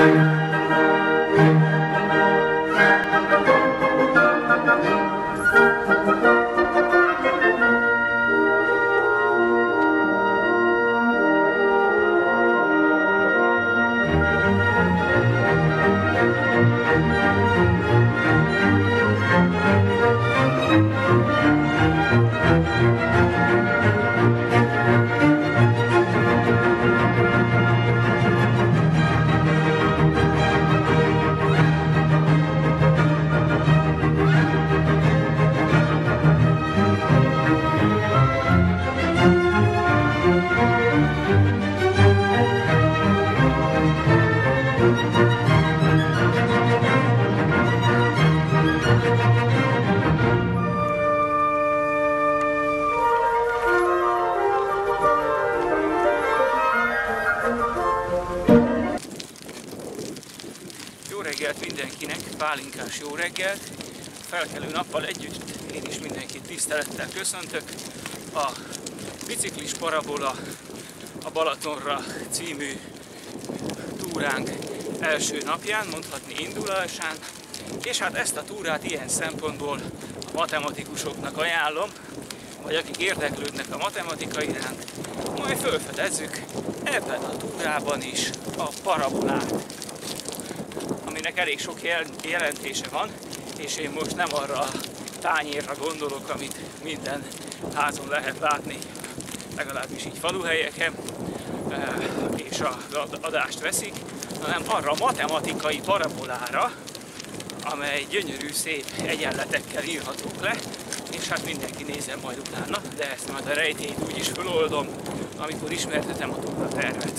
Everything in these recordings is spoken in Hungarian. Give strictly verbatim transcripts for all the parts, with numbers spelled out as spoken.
Mindenkinek, pálinkás jó reggelt! Felkelő nappal együtt én is mindenkit tisztelettel köszöntök. A Biciklis Parabola a Balatonra című túránk első napján, mondhatni indulásán, és hát ezt a túrát ilyen szempontból a matematikusoknak ajánlom, vagy akik érdeklődnek a matematika iránt, majd felfedezzük ebben a túrában is a parabolát, aminek elég sok jelentése van, és én most nem arra a tányérra gondolok, amit minden házon lehet látni, legalábbis így faluhelyeken, és az adást veszik, hanem arra a matematikai parabolára, amely gyönyörű, szép egyenletekkel írhatók le, és hát mindenki nézzen majd utána, de ezt majd a rejtélyt úgy is feloldom, amikor ismertetem a túra tervet.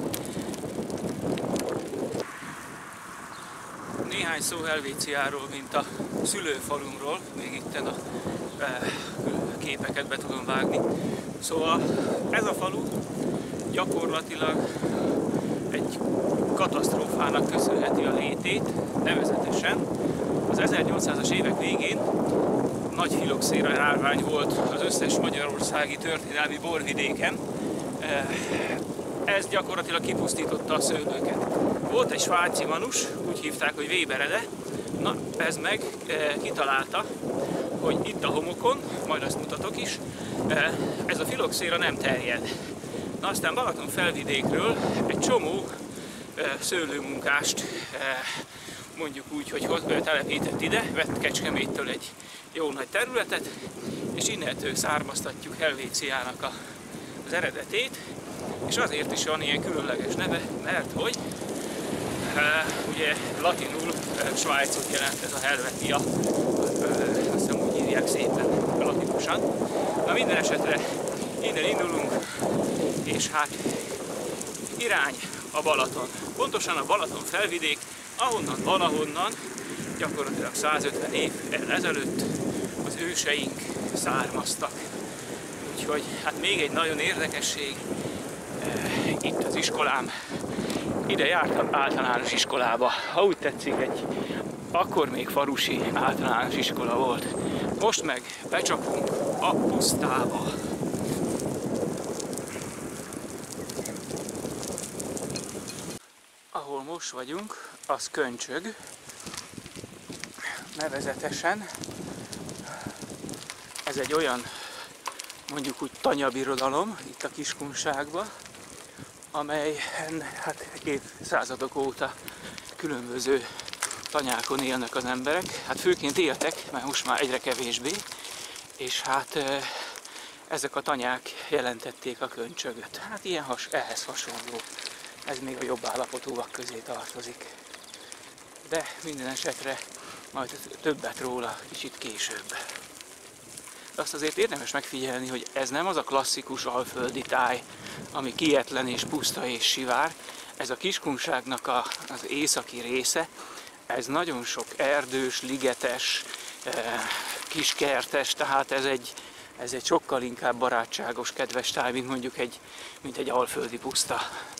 Néhány szó Helvéciáról, mint a szülőfalumról, még itten a képeket be tudom vágni. Szóval ez a falu gyakorlatilag egy katasztrófának köszönheti a létét, nevezetesen az ezernyolcszázas évek végén nagy filoxéra járvány volt az összes magyarországi történelmi borvidéken. Ez gyakorlatilag kipusztította a szőlőket. Volt egy svájci manus, úgy hívták, hogy Weberede, na ez meg e, kitalálta, hogy itt a homokon, majd azt mutatok is, e, ez a filoxéra nem terjed. Na aztán Balaton felvidékről egy csomó e, szőlőmunkást e, mondjuk úgy, hogy telepített ide, vett Kecskeméttől egy jó nagy területet, és innentől származtatjuk Helvéciának a, az eredetét, és azért is van ilyen különleges neve, mert hogy uh, ugye latinul uh, Svájcot jelent ez a Helvetia, uh, azt hiszem úgy írják szépen latinosan. Na minden esetre innen indulunk, és hát irány a Balaton. Pontosan a Balaton felvidék, ahonnan valahonnan gyakorlatilag százötven évvel ezelőtt az őseink származtak. Úgyhogy hát még egy nagyon érdekesség, itt az iskolám, ide jártam általános iskolába, ha úgy tetszik, egy akkor még falusi általános iskola volt. Most meg becsapunk a pusztába. Ahol most vagyunk, az Köncsög, nevezetesen ez egy olyan, mondjuk úgy tanyabirodalom itt a Kiskunságban, amelyen hát évszázadok óta különböző tanyákon élnek az emberek. Hát főként éltek, mert most már egyre kevésbé, és hát ezek a tanyák jelentették a Köncsögöt. Hát ilyen has, ehhez hasonló. Ez még a jobb állapotúak közé tartozik. De minden esetre majd többet róla kicsit később. De azt azért érdemes megfigyelni, hogy ez nem az a klasszikus alföldi táj, ami kietlen és puszta és sivár. Ez a Kiskunságnak a, az északi része, ez nagyon sok erdős, ligetes, kiskertes, tehát ez egy, ez egy sokkal inkább barátságos, kedves táj, mint mondjuk egy, mint egy alföldi puszta.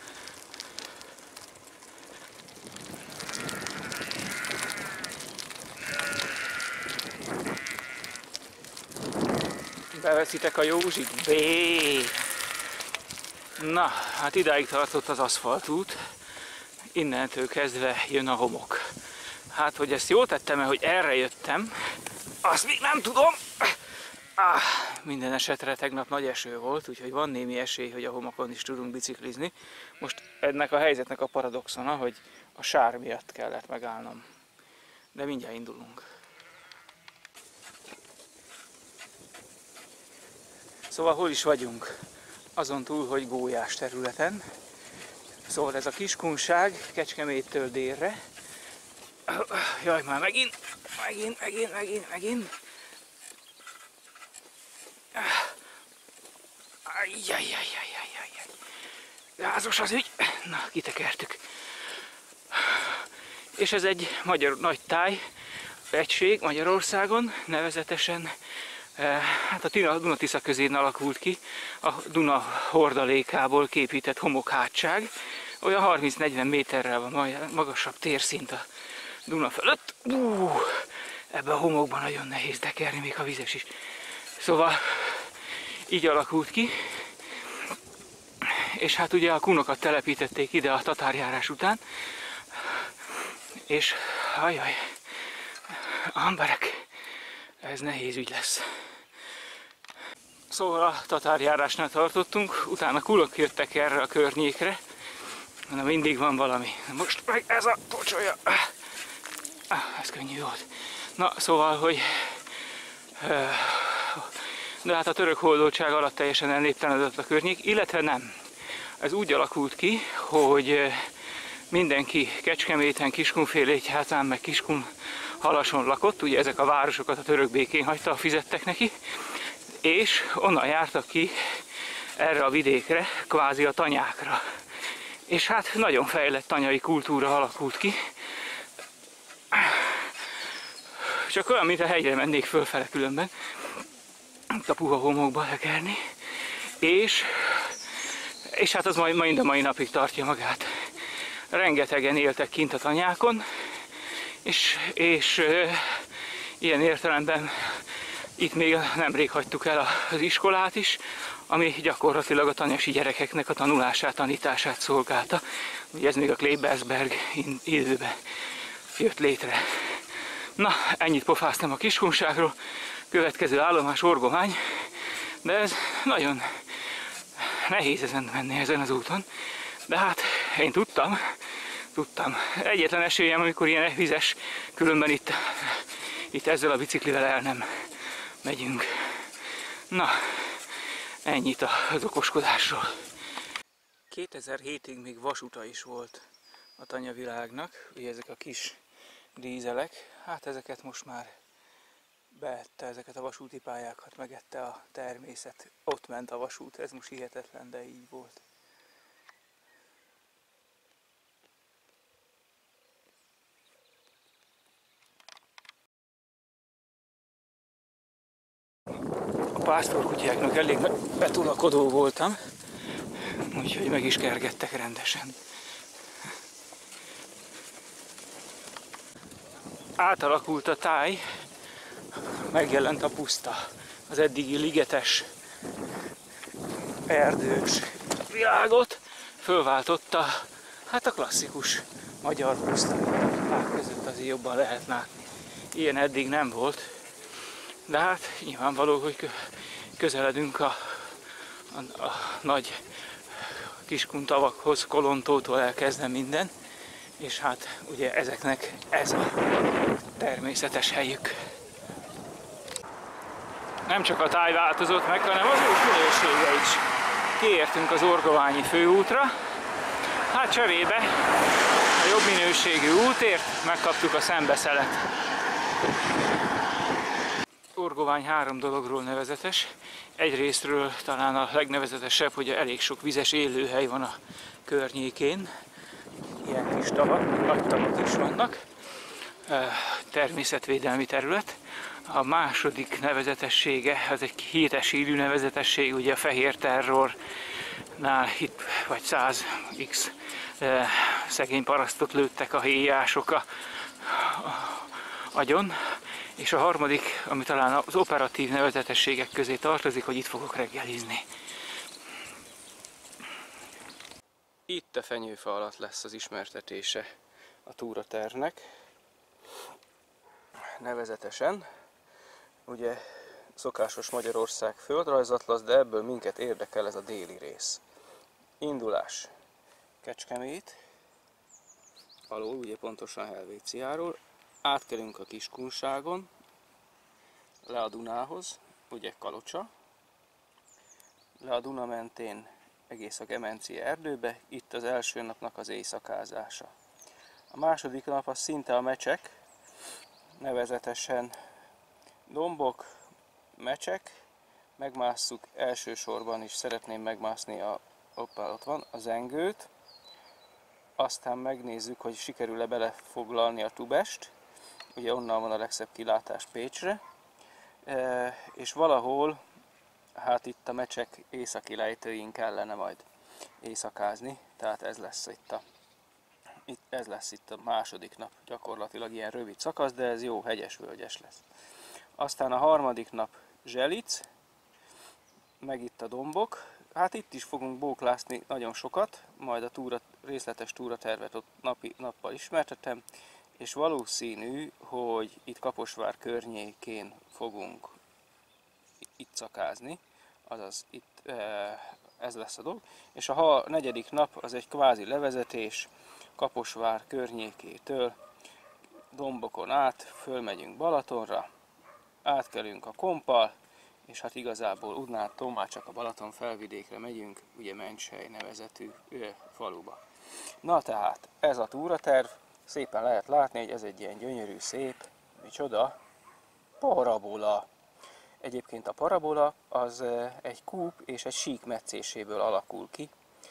Beveszitek a Józsit? B. Na, hát idáig tartott az aszfaltút. innentől kezdve jön a homok. Hát, hogy ezt jól tettem-e, hogy erre jöttem, azt még nem tudom. Ah, minden esetre tegnap nagy eső volt, úgyhogy van némi esély, hogy a homokon is tudunk biciklizni. Most ennek a helyzetnek a paradoxona, hogy a sár miatt kellett megállnom. De mindjárt indulunk. Szóval hol is vagyunk? Azon túl, hogy gólyás területen. Szóval ez a Kiskunság Kecskeméttől délre. Jaj, már megint, megint, megint, megint, megint. Ajjajjajjajjajjaj. Gázos az ügy. Na, kitekertük. És ez egy magyar nagy táj egység Magyarországon, nevezetesen hát a Duna-Tisza közén alakult ki, a Duna hordalékából képített homokhátság. Olyan harminc-negyven méterrel van magasabb térszint a Duna fölött. Uh, ebben a homokban nagyon nehéz tekerni, még ha vizes is. Szóval így alakult ki. És hát ugye a kunokat telepítették ide a tatárjárás után. És ajaj, emberek, ez nehéz ügy lesz. Szóval a tatárjárásnál tartottunk, utána kulok jöttek erre a környékre. Na, mindig van valami. Most meg ez a pocsolya. Ah, ez könnyű volt. Na, szóval, hogy... De hát a török hódoltság alatt teljesen elnéptelenedett a környék, illetve nem. Ez úgy alakult ki, hogy mindenki Kecskeméten, Kiskunfélegyházán, meg Kiskunhalason lakott, ugye ezek a városokat a török békén hagyta, fizettek neki, és onnan jártak ki erre a vidékre, kvázi a tanyákra. És hát nagyon fejlett tanyai kultúra alakult ki. Csak olyan, mint a hegyre mennék fölfele különben, a puha homokba tekerni. És, és hát az majd, majd a mai napig tartja magát. Rengetegen éltek kint a tanyákon, és, és e, ilyen értelemben itt még nemrég hagytuk el az iskolát is, ami gyakorlatilag a tanyasi gyerekeknek a tanulását, tanítását szolgálta. Ugye ez még a Klebersberg időben jött létre. Na, ennyit pofáztam a Kiskunságról, következő állomás Orgovány, de ez nagyon nehéz ezen menni ezen az úton, de hát én tudtam, tudtam. Egyetlen esélyem, amikor ilyen vizes, különben itt, itt ezzel a biciklivel el nem megyünk. Na, ennyit az okoskodásról. kétezer-hétig még vasuta is volt a tanyavilágnak, ugye ezek a kis dízelek, hát ezeket most már beette, ezeket a vasúti pályákat megette a természet. Ott ment a vasút, ez most hihetetlen, de így volt. A pásztorkutyáknak elég betolakodó voltam, úgyhogy meg is kergettek rendesen. Átalakult a táj, megjelent a puszta, az eddigi ligetes, erdős világot fölváltotta, hát a klasszikus magyar puszta, táj között azért jobban lehet látni. Ilyen eddig nem volt, de hát nyilvánvaló, hogy közeledünk a, a, a nagy Kiskuntavakhoz, Kolontótól elkezdve minden, és hát ugye ezeknek ez a természetes helyük. Nem csak a táj változott meg, hanem az út minősége is. Kiértünk az Orgoványi főútra, hát cserébe a jobb minőségű útért megkaptuk a szembeszelet. Orgovány három dologról nevezetes. Egyrésztről talán a legnevezetesebb, hogy elég sok vizes élőhely van a környékén. Ilyen kis tavak, nagy tavak is vannak. Természetvédelmi terület. A második nevezetessége, ez egy hétesírű nevezetesség, ugye a fehér terrornál itt vagy száz x szegény parasztot lőttek a héjások a, a agyon. És a harmadik, ami talán az operatív nevezetességek közé tartozik, hogy itt fogok reggelizni. Itt a fenyőfa alatt lesz az ismertetése a túratervnek. Nevezetesen, ugye szokásos Magyarország földrajzatlasz, de ebből minket érdekel ez a déli rész. Indulás Kecskemét, alól, ugye pontosan Helvéciáról, átkelünk a Kiskunságon, le a Dunához, ugye Kalocsa, le a Duna mentén egész a Gemenci erdőbe, itt az első napnak az éjszakázása. A második nap az szinte a mecsek, nevezetesen dombok, mecsek, megmásszuk elsősorban is, szeretném megmászni a, hoppá, ott van, a Zengőt, aztán megnézzük, hogy sikerül-e belefoglalni a Tubest, ugye onnan van a legszebb kilátás Pécsre, e, és valahol, hát itt a mecsek északi lejtőin kellene majd éjszakázni, tehát ez lesz itt a, itt, ez lesz itt a második nap, gyakorlatilag ilyen rövid szakasz, de ez jó hegyes-völgyes lesz. Aztán a harmadik nap Zselic, meg itt a dombok, hát itt is fogunk bóklászni nagyon sokat, majd a túra, részletes túratervet ott napi, nappal ismertetem, és valószínű, hogy itt Kaposvár környékén fogunk itt szakázni, azaz itt ez lesz a dolog, és a negyedik nap az egy kvázi levezetés Kaposvár környékétől, dombokon át, fölmegyünk Balatonra, átkelünk a Kompal, és hát igazából Udnától már csak a Balaton felvidékre megyünk, ugye Menchely nevezetű ő, faluba. Na tehát, ez a túraterv, szépen lehet látni, hogy ez egy ilyen gyönyörű, szép, micsoda, parabola. Egyébként a parabola az egy kúp és egy sík metszéséből alakul ki,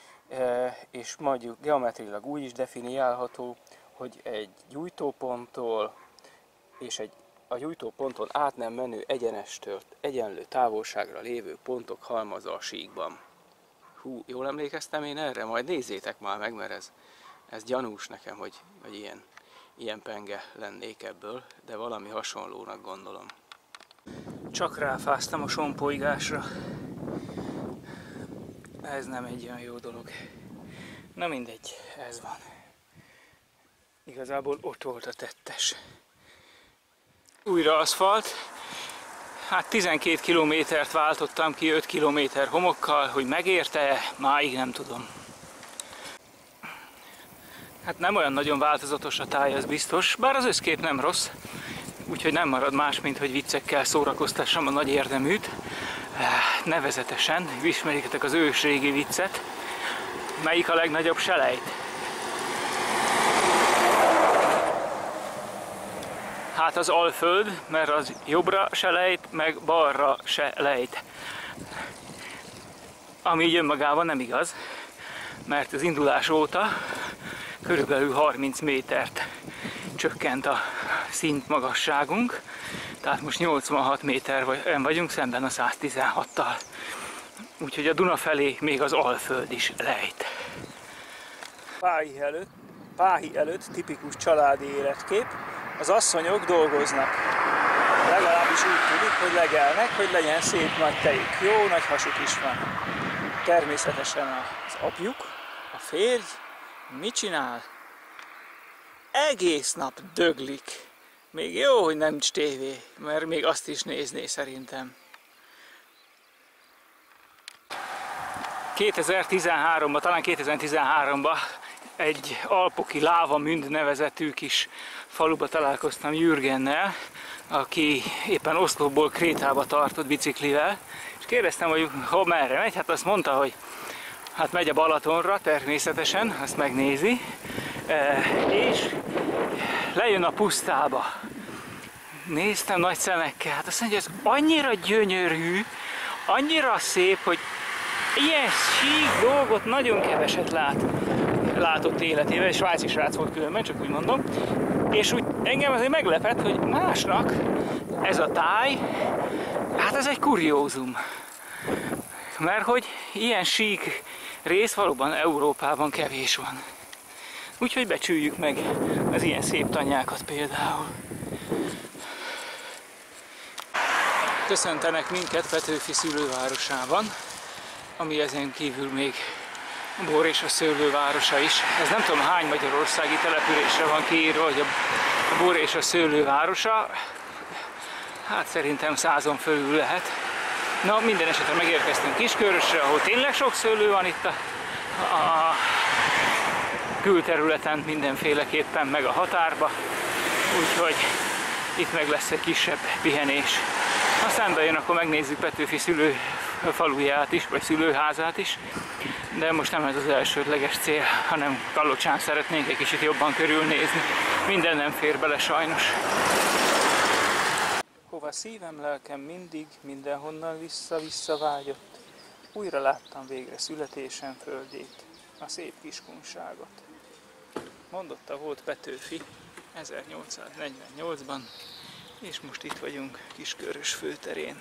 és mondjuk geometriailag úgy is definiálható, hogy egy gyújtóponttól és egy a gyújtóponton át nem menő egyenestől egyenlő távolságra lévő pontok halmaza a síkban. Hú, jól emlékeztem én erre? Majd nézzétek már meg, mert ez, ez gyanús nekem, hogy, hogy ilyen, ilyen penge lennék ebből, de valami hasonlónak gondolom. Csak ráfáztam a sompolygásra. Ez nem egy olyan jó dolog. Na mindegy, ez van. Igazából ott volt a tettes. Újra aszfalt. Hát tizenkét kilométert váltottam ki öt kilométer homokkal, hogy megérte-e, máig nem tudom. Hát nem olyan nagyon változatos a táj, az biztos, bár az összkép nem rossz. Úgyhogy nem marad más, mint hogy viccekkel szórakoztassam a nagy érdeműt. Nevezetesen, ismerjétek az ősrégi viccet. Melyik a legnagyobb selejt? Hát az Alföld, mert az jobbra se lejt, meg balra se lejt. Ami így önmagában nem igaz, mert az indulás óta körülbelül harminc métert csökkent a szintmagasságunk, tehát most nyolcvanhat méter vagyunk szemben a száztizenhattal. Úgyhogy a Duna felé még az Alföld is lejt. Páhi előtt, Páhi előtt tipikus családi életkép. Az asszonyok dolgoznak. Legalábbis úgy tudik, hogy legelnek, hogy legyen szép nagy tejük. Jó nagy hasuk is van. Természetesen az apjuk, a férj, mit csinál? Egész nap döglik. Még jó, hogy nem tévé, mert még azt is nézné szerintem. kétezer-tizenháromban, talán kétezer-tizenháromban egy alpoki Lávamünd nevezetű kis faluba találkoztam Jürgennel, aki éppen Oszlóból Krétába tartott biciklivel, és kérdeztem, hogy ha merre megy, hát azt mondta, hogy hát megy a Balatonra természetesen, azt megnézi, és lejön a pusztába. Néztem nagy szemekkel, hát azt mondja, ez annyira gyönyörű, annyira szép, hogy ilyen sík dolgot nagyon keveset lát, látott életében, és svájci srác volt különben, csak úgy mondom. És úgy engem azért meglepett, hogy másnak ez a táj, hát ez egy kuriózum. Mert hogy ilyen sík rész valóban Európában kevés van. Úgyhogy becsüljük meg az ilyen szép tanyákat például. Köszöntenek minket Petőfi szülővárosában, ami ezen kívül még a bor és a szőlő városa is. Ez nem tudom hány magyarországi településre van kiírva, hogy a bor és a szőlő városa. Hát szerintem százon fölül lehet. Na, minden esetre megérkeztünk Kiskörösre, ahol tényleg sok szőlő van itt a, a külterületen mindenféleképpen, meg a határba. Úgyhogy itt meg lesz egy kisebb pihenés. Aztán bejön, akkor megnézzük Petőfi szülő faluját is, vagy szülőházát is. De most nem ez az elsődleges cél, hanem Kalocsán szeretnénk egy kicsit jobban körülnézni. Minden nem fér bele sajnos. Hova szívem, lelkem mindig, mindenhonnan vissza-vissza vágyott, újra láttam végre születésem földjét, a szép kiskunságot. Mondotta volt Petőfi ezernyolcszáznegyvennyolcban, és most itt vagyunk Kiskörös főterén.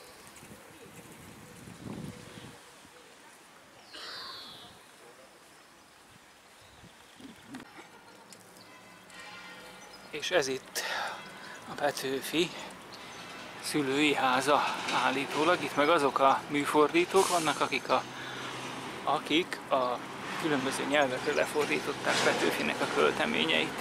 És ez itt a Petőfi szülői háza állítólag. Itt meg azok a műfordítók vannak, akik a, akik a különböző nyelvekre lefordították Petőfinek a költeményeit.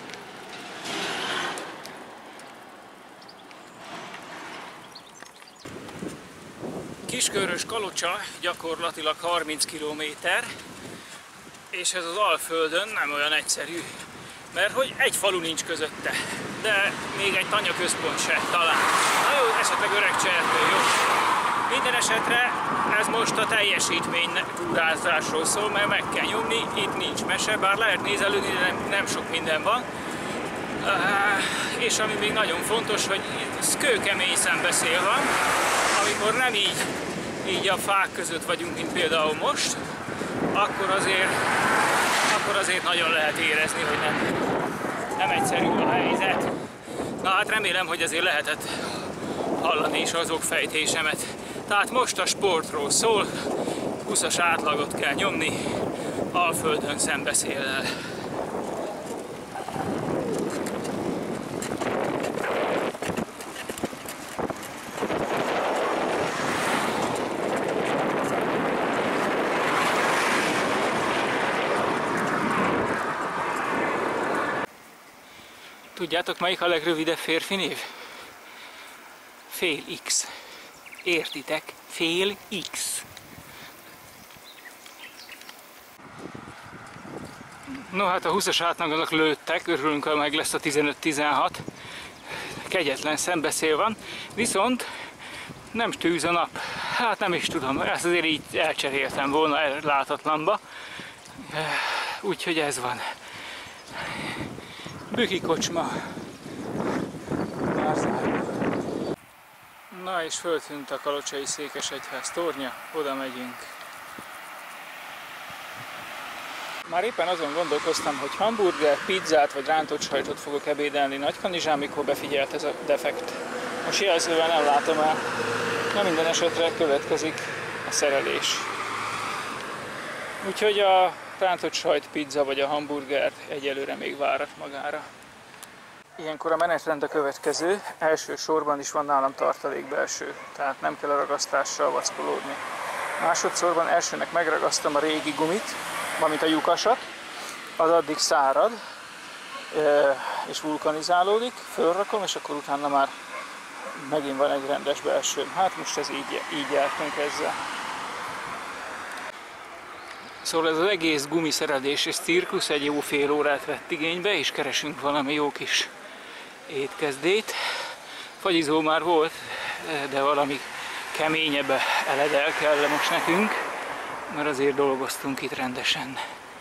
Kiskörös Kalocsa gyakorlatilag harminc kilométer, és ez az Alföldön nem olyan egyszerű, mert hogy egy falu nincs közötte, de még egy tanyaközpont se talán. Na jó, esetleg Öregcsertő, jó. Minden esetre ez most a teljesítmény túrázásról szól, mert meg kell nyomni, itt nincs mese, bár lehet nézelődni, de nem, nem sok minden van. Uh, és ami még nagyon fontos, hogy kőkemény szembeszél van, amikor nem így, így a fák között vagyunk, mint például most, akkor azért, akkor azért nagyon lehet érezni, hogy nem, nem egyszerű a helyzet. Na hát remélem, hogy azért lehetett hallani is az okfejtésemet. Tehát most a sportról szól, húszas átlagot kell nyomni, Alföldön szembeszéllel. Tudjátok, melyik a legrövidebb férfi név? Fél X. Értitek? Fél X. No hát a húszas átlagonak lőttek, örülünk, ha meg lesz a tizenöt tizenhat. Kegyetlen szembeszél van, viszont nem tűz a nap. Hát nem is tudom, ezt azért így elcseréltem volna látatlanba. Úgyhogy ez van. Büki kocsma. Na és föltűnt a kalocsai székesegyház tornya, oda megyünk. Már éppen azon gondolkoztam, hogy hamburger, pizzát vagy rántott sajtot fogok ebédelni Nagykanizsán, mikor befigyelt ez a defekt. Most jelzővel nem látom el. Na minden esetre következik a szerelés. Úgyhogy a rántott sajt, pizza vagy a hamburger egyelőre még várat magára. Ilyenkor a menetrend a következő, első sorban is van nálam tartalékbelső, tehát nem kell a ragasztással vackolódni. Másodszorban elsőnek megragasztom a régi gumit, valamint a lyukasat, az addig szárad és vulkanizálódik, fölrakom, és akkor utána már megint van egy rendes belső. Hát most ez így, így jártunk ezzel. Szóval ez az egész gumiszerelés és cirkusz egy jó fél órát vett igénybe, és keresünk valami jó kis étkezdét. Fagyizó már volt, de valami keményebb eledel kell most nekünk, mert azért dolgoztunk itt rendesen.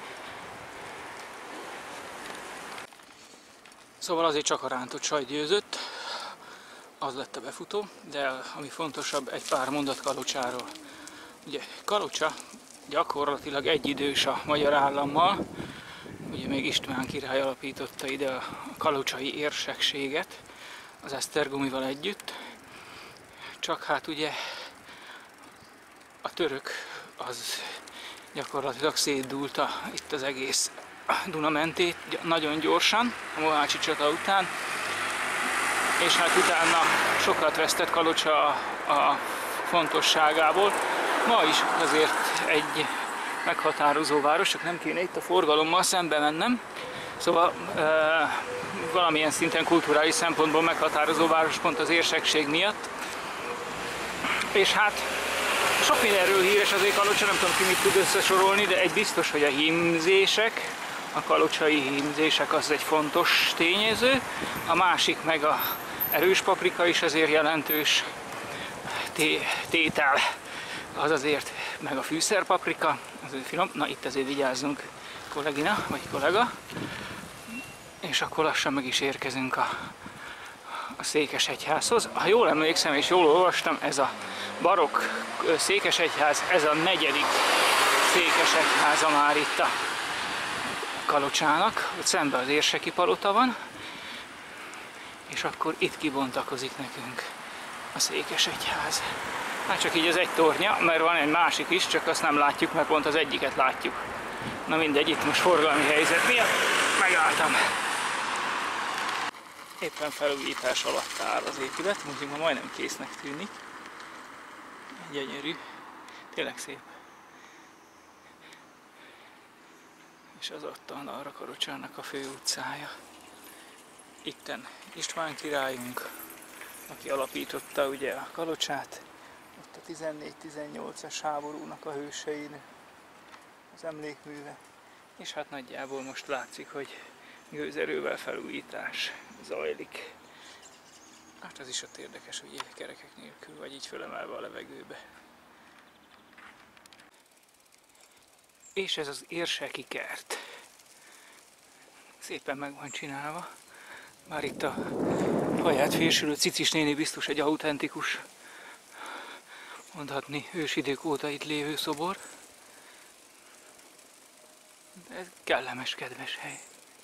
Szóval azért csak a rántott sajt győzött, az lett a befutó, de ami fontosabb, egy pár mondat Kalocsáról. Ugye Kalocsa gyakorlatilag egyidős a magyar állammal, ugye még István király alapította ide a kalocsai érsekséget az Esztergomival együtt, csak hát ugye a török az gyakorlatilag szétdúlt a, itt az egész Duna mentét nagyon gyorsan, a Mohácsi csata után, és hát utána sokat vesztett Kalocsa a, a fontosságából. Ma is azért egy meghatározó város, csak nem kéne itt a forgalommal szembe mennem. Szóval e, valamilyen szinten kulturális szempontból meghatározó város pont az érsekség miatt. És hát sok mindenről híres azért Kalocsa, nem tudom ki mit tud összesorolni, de egy biztos, hogy a hímzések, a kalocsai hímzések az egy fontos tényező, a másik meg a erős paprika is azért jelentős tétel, az azért, meg a fűszerpaprika, azért finom. Na itt azért vigyázzunk, kollégina, vagy kollega. És akkor lassan meg is érkezünk a, a Székesegyházhoz. Ha jól emlékszem és jól olvastam, ez a barokk Székesegyház, ez a negyedik Székesegyháza már itt a Kalocsának. Ott szemben az érseki palota van, és akkor itt kibontakozik nekünk a Székesegyház. Hát csak így az egy tornya, mert van egy másik is, csak azt nem látjuk, mert pont az egyiket látjuk. Na mindegy, itt most forgalmi helyzet miatt megálltam. Éppen felújítás alatt áll az épület, úgyhogy ma majdnem késznek tűnik. Gyönyörű, tényleg szép. És az ott arra Kalocsának a fő utcája. Itten István királyunk, aki alapította ugye a Kalocsát, ott a tizennégy-tizennyolcas háborúnak a hősein az emlékműve. És hát nagyjából most látszik, hogy gőzerővel felújítás zajlik. Hát az is ott érdekes, hogy kerekek nélkül, vagy így fölemelve a levegőbe. És ez az érseki kert. Szépen meg van csinálva. Már itt a haját fésülő Cicis néni biztos egy autentikus, mondhatni ősidők óta itt lévő szobor. De ez kellemes, kedves hely.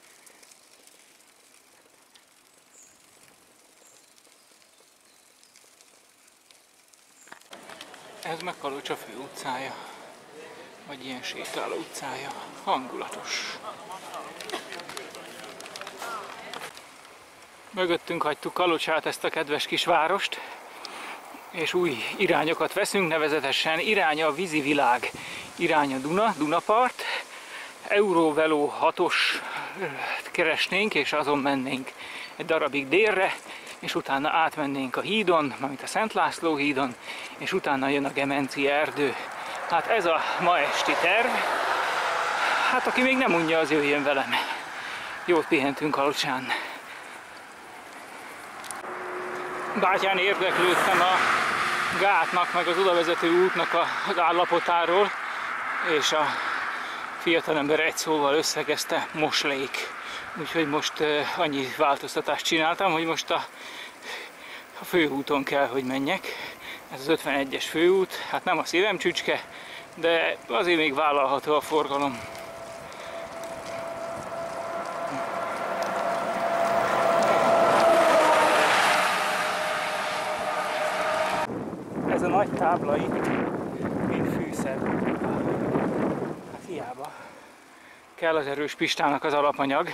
Ez meg Kalocsa fő utcája, vagy ilyen sétáló utcája. Hangulatos. Mögöttünk hagytuk Kalocsát, ezt a kedves kis várost, és új irányokat veszünk, nevezetesen irány a vízi világ, irány a Duna, Dunapart. Eurovelo hatos keresnénk, és azon mennénk egy darabig délre, és utána átmennénk a hídon, mármint a Szent László hídon, és utána jön a Gemenci erdő. Hát ez a ma esti terv. Hát aki még nem unja, az jöjjön velem. Jót pihentünk Kalocsán. Bátyán érdeklődtem a gátnak, meg az odavezető útnak az állapotáról, és a fiatalember egy szóval összegezte: moslék. Úgyhogy most uh, annyi változtatást csináltam, hogy most a, a főúton kell, hogy menjek. Ez az ötvenegyes főút, hát nem a szívem csücske, de azért még vállalható a forgalom. Ez a nagy tábla itt, mint fűszer. Hát hiába. Kell az erős Pistának az alapanyag.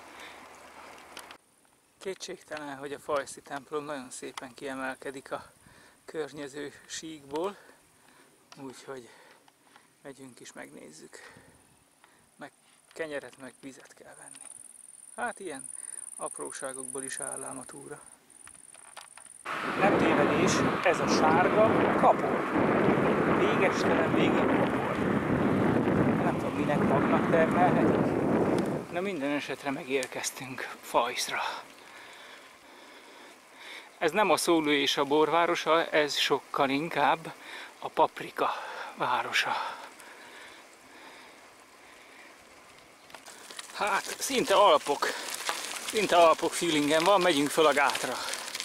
Kétségtelen, hogy a Fajszi templom nagyon szépen kiemelkedik a környező síkból, úgyhogy megyünk is, megnézzük. Meg kenyeret, meg vizet kell venni. Hát ilyen apróságokból is áll ám a túra. Nem tévedés, ez a sárga kapor. Végestelen végig kapor. Nem tudom, minek magnak termelhetik. De minden esetre megérkeztünk Fajszra. Ez nem a szőlő és a bor városa, ez sokkal inkább a paprika városa. Hát szinte Alpok, szinte Alpok feelingen van, megyünk föl a gátra.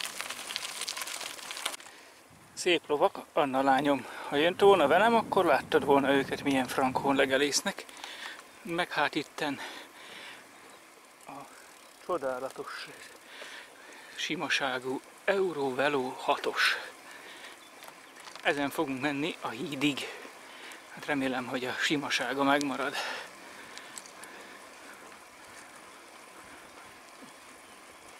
Szép lovak, Anna lányom, ha jött volna velem, akkor láttad volna őket, milyen frankón legelésznek. Meg hát itten a csodálatos, simaságú Eurovelo hatos. Ezen fogunk menni a hídig. Hát remélem, hogy a simasága megmarad.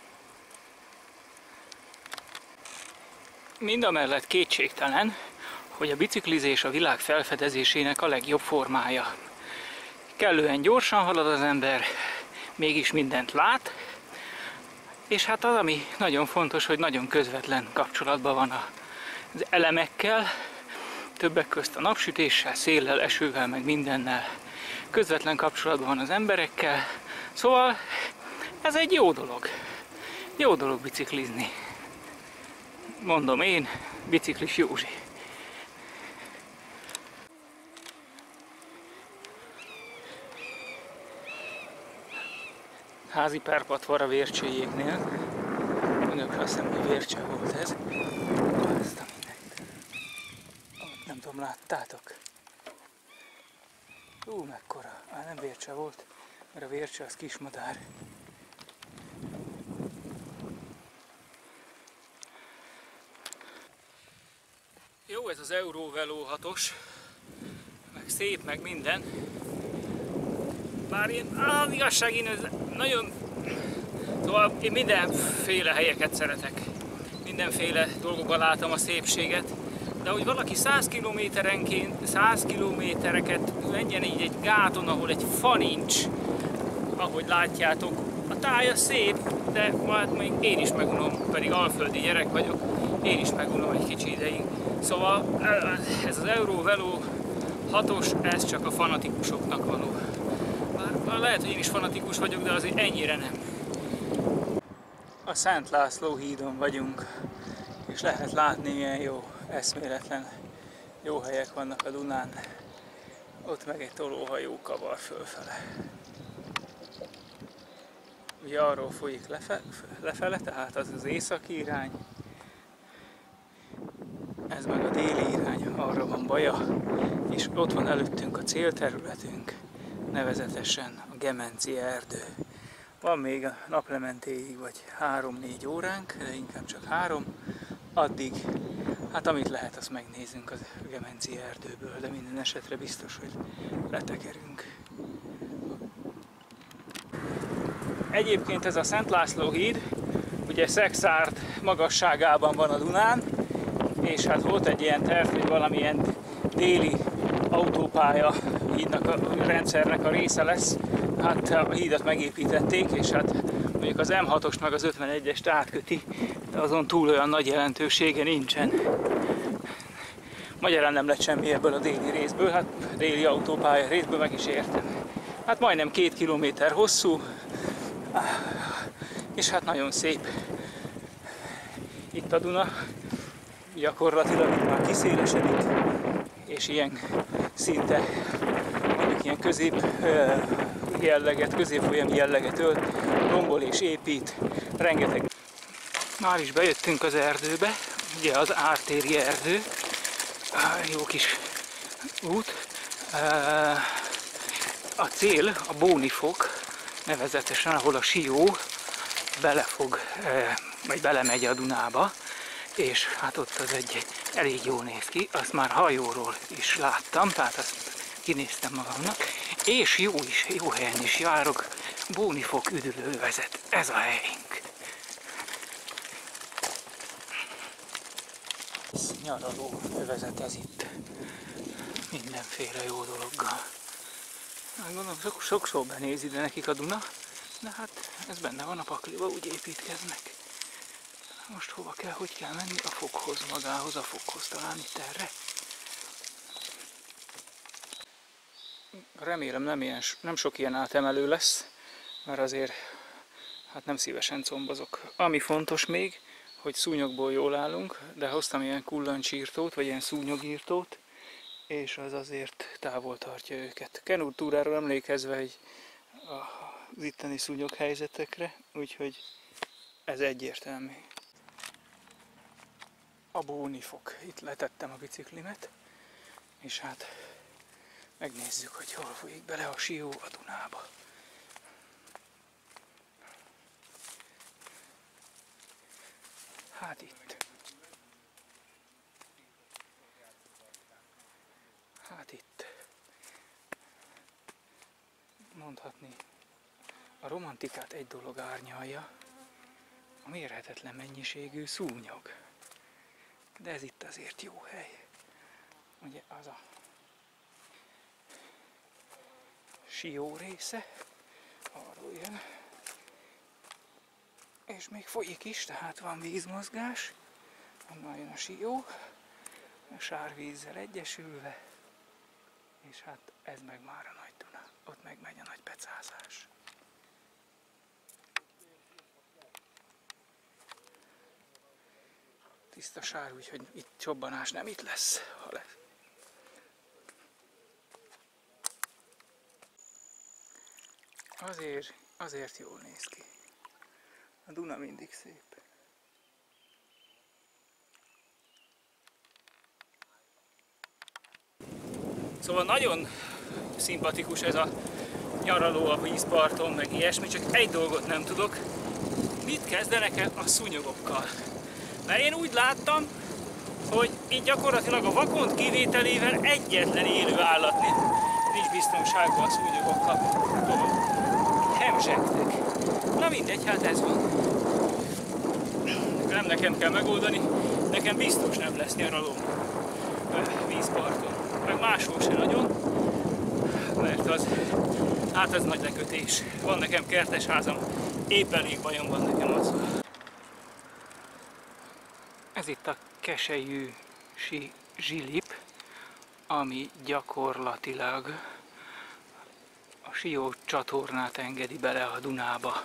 Mindamellett kétségtelen, hogy a biciklizés a világ felfedezésének a legjobb formája. Kellően gyorsan halad az ember, mégis mindent lát, és hát az, ami nagyon fontos, hogy nagyon közvetlen kapcsolatban van az elemekkel, többek közt a napsütéssel, széllel, esővel, meg mindennel. Közvetlen kapcsolatban van az emberekkel, szóval ez egy jó dolog. Jó dolog biciklizni. Mondom én, Biciklis Józsi. Házi párpatvor a Vércséjéknél. Önökre azt hiszem, hogy Vércse volt ez. Azt a mindent. Nem tudom, láttátok? Ú, mekkora. Á, nem Vércse volt, mert a Vércse az kismadár. Jó ez az Eurovelo hatos, meg szép, meg minden. Bár én, az igazság, én ez nagyon... Szóval én mindenféle helyeket szeretek. Mindenféle dolgokban látom a szépséget. De hogy valaki száz kilométerenként, száz kilométereket menjen így egy gáton, ahol egy fa nincs, ahogy látjátok. A tája szép, de hát még én is megunom, pedig alföldi gyerek vagyok, én is megunom egy kicsi ideig. Szóval ez az Eurovelo hatos, ez csak a fanatikusoknak való. Bár lehet, hogy én is fanatikus vagyok, de azért ennyire nem. A Szent László hídon vagyunk, és lehet látni, milyen jó, eszméletlen jó helyek vannak a Dunán. Ott meg egy tolóhajó kavar fölfele. Ugye arról folyik lefe, lefele, tehát az az északi irány. Ez meg a déli irány, arra van Baja, és ott van előttünk a célterületünk, nevezetesen a Gemenci erdő. Van még a naplementéig vagy három-négy óránk, de inkább csak három. Addig, hát amit lehet, azt megnézünk az Gemenci erdőből, de minden esetre biztos, hogy letekerünk. Egyébként ez a Szent László híd, ugye Szekszárd magasságában van a Dunán, és hát volt egy ilyen terv, hogy valamilyen déli autópálya hídnak a rendszernek a része lesz. Hát a hídat megépítették, és hát mondjuk az M hatost meg az ötvenegyest átköti, de azon túl olyan nagy jelentősége nincsen. Magyarán nem lett semmi ebből a déli részből, hát déli autópálya részből meg is értem. Hát majdnem két kilométer hosszú, és hát nagyon szép. Itt a Duna gyakorlatilag már kiszélesedik, és ilyen szinte, mondjuk ilyen közép jelleget, középfolyami jelleget ölt, rombol és épít, rengeteg. Már is bejöttünk az erdőbe, ugye az ártéri erdő, jó kis út. A cél a Bónifok, nevezetesen ahol a Sió belefog, vagy belemegy a Dunába, és hát ott az egy elég jól néz ki, azt már hajóról is láttam, tehát azt kinéztem magamnak, és jó is, jó helyen is járok, Bónifok üdülővezet, ez a helyünk. Ez nyaraló övezet ez itt, mindenféle jó dologgal. Gondolom, sokszor benéz ide nekik a Duna, de hát ez benne van a pakliba, úgy építkeznek. Most hova kell, hogy kell menni? A fokhoz, magához, a fokhoz, talán itt erre. Remélem nem, ilyen, nem sok ilyen átemelő lesz, mert azért hát nem szívesen combozok. Ami fontos még, hogy szúnyogból jól állunk, de hoztam ilyen kullancsírtót, vagy ilyen szúnyogírtót, és az azért távol tartja őket. Kenúrtúráról emlékezve egy az itteni szúnyog helyzetekre, úgyhogy ez egyértelmű. A Bónifok. Itt letettem a biciklimet, és hát megnézzük, hogy hol folyik bele a Sió a Dunába. Hát itt. Hát itt. Mondhatni, a romantikát egy dolog árnyalja, a mérhetetlen mennyiségű szúnyog. De ez itt azért jó hely. ugye az a Sió része, arról jön. És még folyik is, tehát van vízmozgás, onnan jön a Sió, a sárvízzel egyesülve, és hát ez meg már a Nagy Duna, ott meg megy a nagy pecázás. Tiszta sár, úgyhogy itt csobbanás nem itt lesz, ha lesz. Azért, azért jól néz ki. A Duna mindig szép. Szóval nagyon szimpatikus ez a nyaraló a vízparton, meg ilyesmi, csak egy dolgot nem tudok. Mit kezdenek a szúnyogokkal? Mert én úgy láttam, hogy itt gyakorlatilag a vakond kivételével egyetlen élő állat nincs biztonságban a szúnyogokkal. Hemzsegtek. Na mindegy, hát ez van. Nem nekem kell megoldani, nekem biztos nem lesz nyaralóm vízparton. Meg máshol se nagyon, mert az, hát ez nagy lekötés. Van nekem kertesházam, épp elég bajom van nekem azzal. Ez itt a Keselyű Zsilip, ami gyakorlatilag a Sió csatornát engedi bele a Dunába.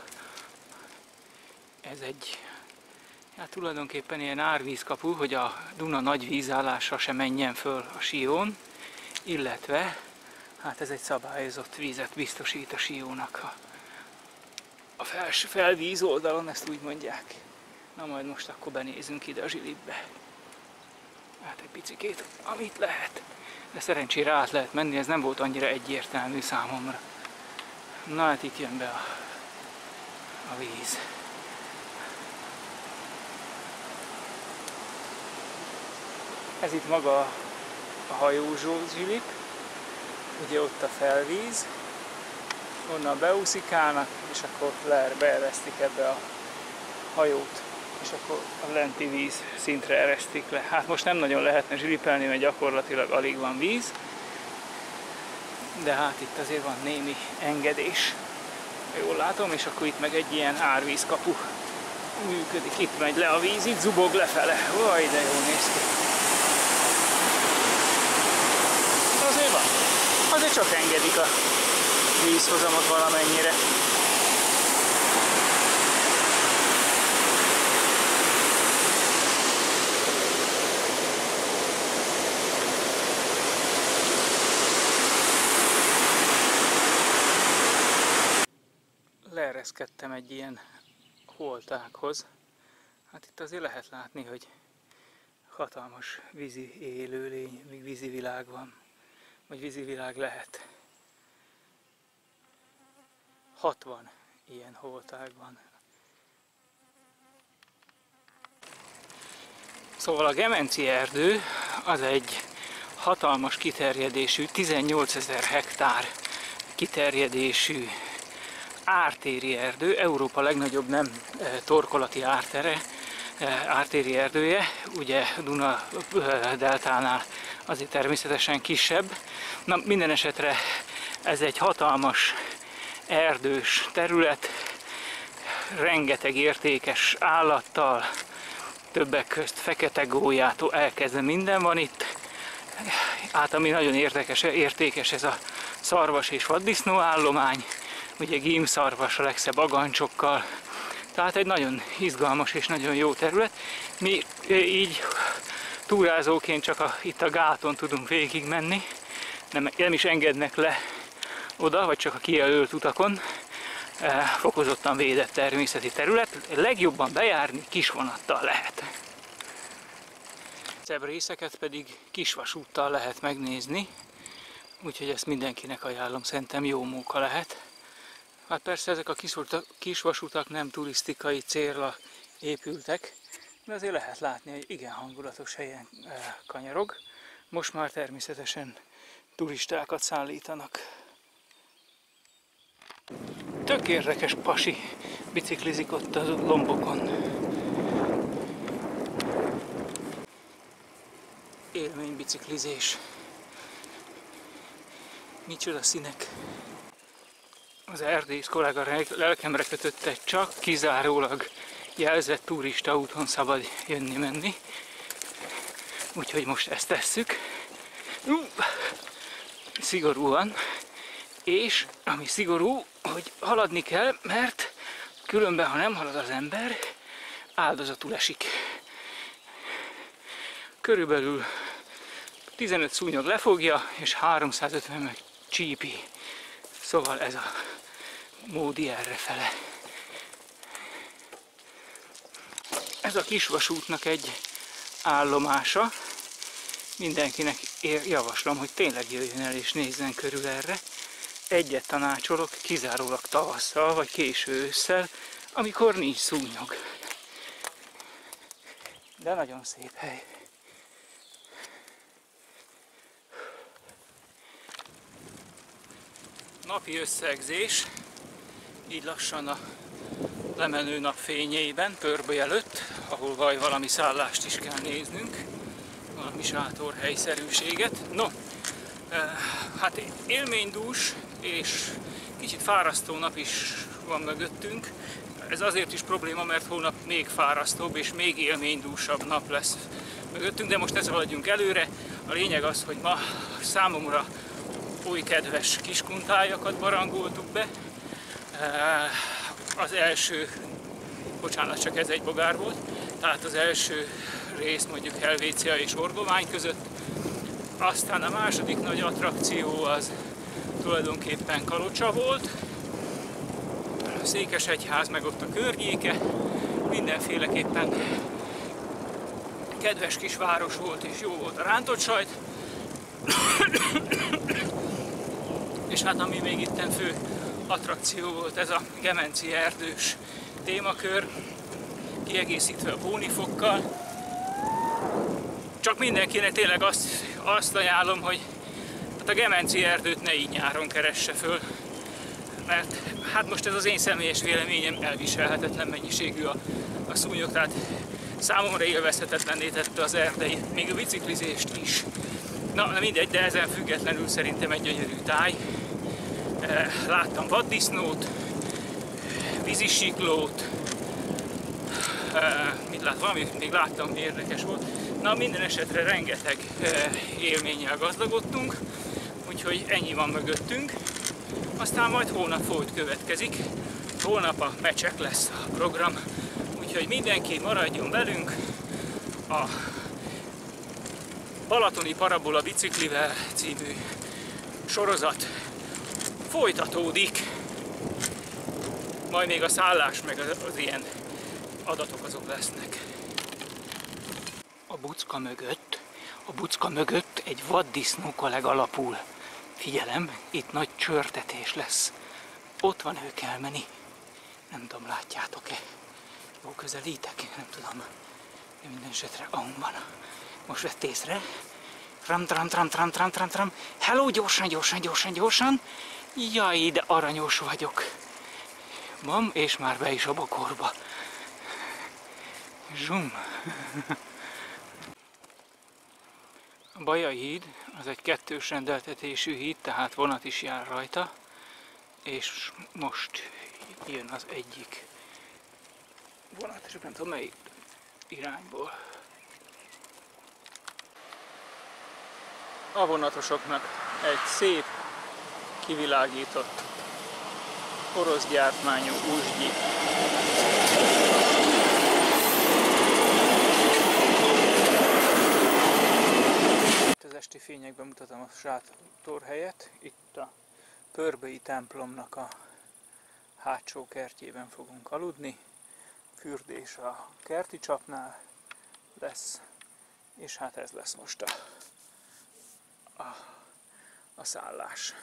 Ez egy, hát tulajdonképpen ilyen árvízkapu, hogy a Duna nagy vízállása se menjen föl a Sión, illetve hát ez egy szabályozott vízet biztosít a Siónak a, a fels, felvíz oldalon, ezt úgy mondják. Na majd most akkor benézünk ide a Zsilipbe. Hát egy picikét, amit lehet. De szerencsére át lehet menni, ez nem volt annyira egyértelmű számomra. Na hát itt jön be a, a víz. Ez itt maga a hajózsó Zsilip, ugye ott a felvíz, onnan beúszikálnak, és akkor beeresztik ebbe a hajót, és akkor a lenti víz szintre eresztik le. Hát most nem nagyon lehetne zsilipelni, mert gyakorlatilag alig van víz, de hát itt azért van némi engedés, jól látom, és akkor itt meg egy ilyen árvízkapu működik, itt megy le a víz, itt zubog lefele. Vaj, de jól néz ki. Azért van. Azért csak engedik a vízhozamot valamennyire. Leereszkedtem egy ilyen holtákhoz. Hát itt azért lehet látni, hogy hatalmas vízi élőlény, még vízi világ van. Vagy vízi világ lehet. hatvan ilyen holtág van. Szóval a Gemenci erdő az egy hatalmas kiterjedésű, tizennyolcezer hektár kiterjedésű ártéri erdő, Európa legnagyobb nem torkolati ártere, ártéri erdője, ugye Duna deltánál azért természetesen kisebb. Na, minden esetre ez egy hatalmas erdős terület, rengeteg értékes állattal, többek közt fekete gólyától elkezdve minden van itt. Hát ami nagyon érdekes, értékes, ez a szarvas és vaddisznó állomány, ugye gímszarvas a legszebb agancsokkal, tehát egy nagyon izgalmas és nagyon jó terület. Mi így túrázóként csak a, itt a gáton tudunk végig menni, nem, nem is engednek le oda, vagy csak a kijelölt utakon, fokozottan védett természeti terület, legjobban bejárni kisvonattal lehet. Szebb részeket pedig kisvasúttal lehet megnézni, úgyhogy ezt mindenkinek ajánlom, szerintem jó móka lehet. Hát persze ezek a kisvasutak nem turisztikai célra épültek, de azért lehet látni, hogy igen hangulatos helyen kanyarog. Most már természetesen turistákat szállítanak. Tök érdekes pasi biciklizik ott a lombokon. élménybiciklizés. Micsoda színek! Az erdész kollega lelkemre kötötte, csak kizárólag jelzett turista úton szabad jönni-menni. Úgyhogy most ezt tesszük. Uh, szigorúan. És ami szigorú, hogy haladni kell, mert különben, ha nem halad az ember, áldozatul esik. Körülbelül tizenöt szúnyog lefogja, és háromszázötven meg csípi. Szóval ez a módi errefele. Ez a kisvasútnak egy állomása. Mindenkinek javaslom, hogy tényleg jöjjön el és nézzen körül erre. Egyet tanácsolok, kizárólag tavasszal vagy késő ősszel, amikor nincs szúnyog. De nagyon szép hely. Napi összegzés, így lassan a lemenő nap fényében, Pörböly előtt, ahol vaj valami szállást is kell néznünk, valami sátorhelyszerűséget. No, hát élménydús és kicsit fárasztó nap is van mögöttünk. Ez azért is probléma, mert holnap még fárasztóbb és még élménydúsabb nap lesz mögöttünk, de most ne szaladjunk előre. A lényeg az, hogy ma számomra új kedves kiskuntájakat barangoltuk be. Az első, bocsánat, csak ez egy bogár volt, tehát az első rész mondjuk Helvécia és Orgovány között. Aztán a második nagy attrakció az tulajdonképpen Kalocsa volt, Székesegyház meg ott a környéke, mindenféleképpen kedves kis város volt és jó volt a rántott sajt. És hát ami még itten fő attrakció volt, ez a Gemenci erdős témakör, kiegészítve a bónifokkal. Csak mindenkinek tényleg azt, azt ajánlom, hogy hát a Gemenci erdőt ne így nyáron keresse föl, mert hát most ez az én személyes véleményem, elviselhetetlen mennyiségű a, a szúnyog, tehát számomra élvezhetetlenné tette az erdei, még a biciklizést is. Na, na mindegy, de ezen függetlenül szerintem egy gyönyörű táj. Láttam vaddisznót, vízisiklót, mit lát, valamit még láttam, mi érdekes volt. Na, minden esetre rengeteg élménnyel gazdagodtunk, úgyhogy ennyi van mögöttünk. Aztán majd holnap folyt következik. Holnap a mecsek lesz a program, úgyhogy mindenki maradjon velünk. A Balatoni Parabola biciklivel című sorozat folytatódik. Majd még a szállás, meg az, az ilyen adatok azok lesznek. A bucka mögött, a bucka mögött egy vaddisznóka legalapul. Figyelem, itt nagy csörtetés lesz. Ott van ők elmeni. Nem tudom, látjátok-e? Jó közelítek? Nem tudom. De minden esetre ahol van. Most vett észre. Tram, tram, tram, tram, tram, tram, tram. Hello, gyorsan, gyorsan, gyorsan, gyorsan. Jaj, de aranyos vagyok. Mam, és már be is a bokorba. Zsum. A Bajai híd az egy kettős rendeltetésű híd, tehát vonat is jár rajta. És most jön az egyik vonat, és nem tudom melyik irányból. A vonatosoknak egy szép, kivilágított, orosz gyártmányú Uzsgyi. Itt az esti fényekben mutatom a sátorhelyet. Itt a Pörbölyi templomnak a hátsó kertjében fogunk aludni. Fürdés a kerti csapnál lesz, és hát ez lesz most a A, a szállás.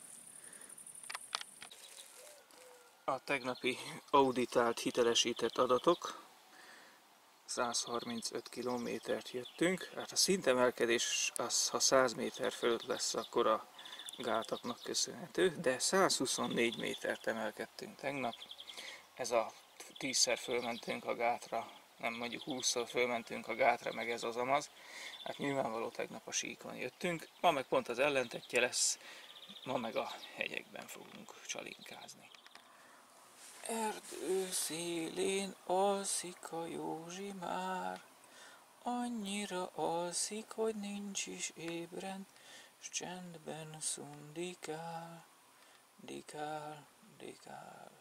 A tegnapi auditált, hitelesített adatok, száz harmincöt kilométert jöttünk, hát a szintemelkedés az, ha száz méter fölött lesz, akkor a gátaknak köszönhető, de száz huszonnégy métert emelkedtünk tegnap. Ez a tízszer fölmentünk a gátra nem mondjuk húszszor fölmentünk a gátra, meg ez az amaz. Hát nyilvánvaló tegnap a síkon jöttünk, ma meg pont az ellentetje lesz, ma meg a hegyekben fogunk csalinkázni. Erdő szélén alszik a Józsi már, annyira alszik, hogy nincs is ébren, s csendben szundikál, dikál, dikál,